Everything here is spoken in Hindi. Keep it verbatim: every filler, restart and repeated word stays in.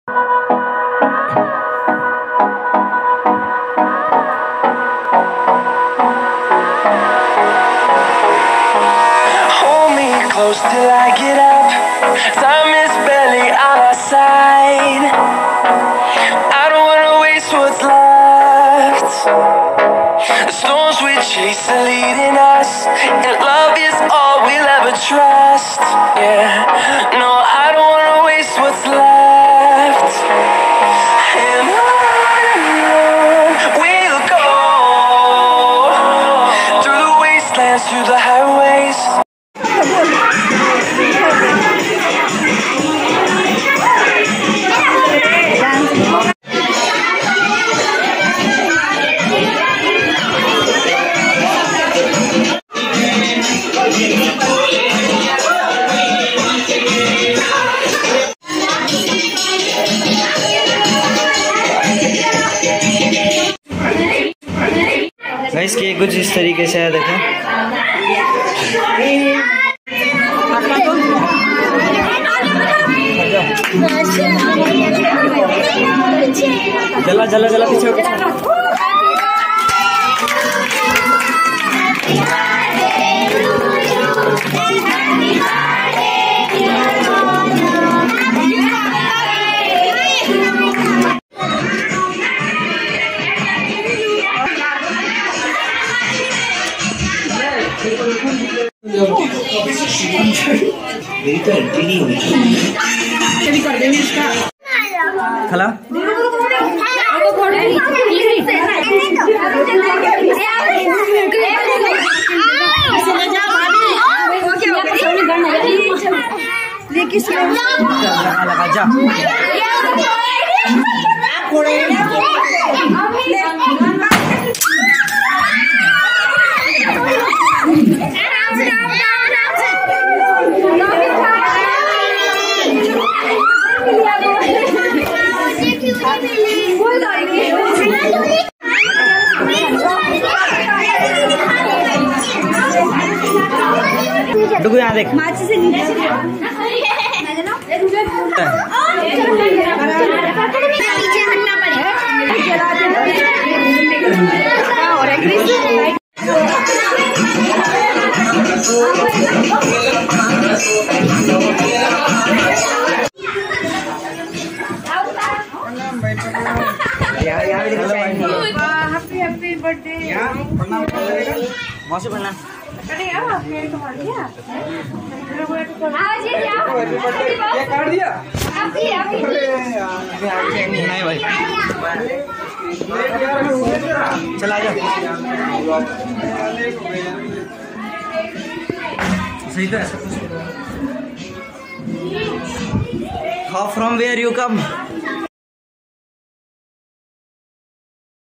Close till I get up. Time is barely on our side. I don't wanna waste what's left. The storms we chase are leading us, and love is all we'll ever trust. Yeah, no, I don't wanna waste what's left. And on we'll go, through the wastelands, through the highways. Guys के कुछ इस तरीके से है, देखें। जला जला जला पीछे पीछे। मेरी तो एंट्री नहीं हुई। कर देंगे इसका खला। लगा जा। डुगु यहाँ देख। माची से नीचे से हैप्पी हैप्पी बर्थडे। मौसी बनना अरे यार मेरे को मार दिया। आज ये क्या ये काट दिया अभी अभी नहीं भाई चला जा सही तो ऐसा कुछ। How from where you come?